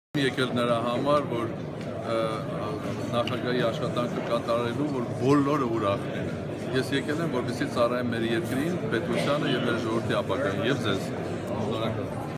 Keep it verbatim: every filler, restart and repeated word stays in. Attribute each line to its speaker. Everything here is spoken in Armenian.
Speaker 1: Եկել նրա համար, որ նախագահի աշխատանքը կատարելու, որ բոլորը ուրախ լինեն։ Ես եկել եմ, որպեսզի ծառայեմ մեր երկրին, պետությանը եւ մեր ժողովրդի ապագային եւ ձեզ։ Շնորհակալ եմ։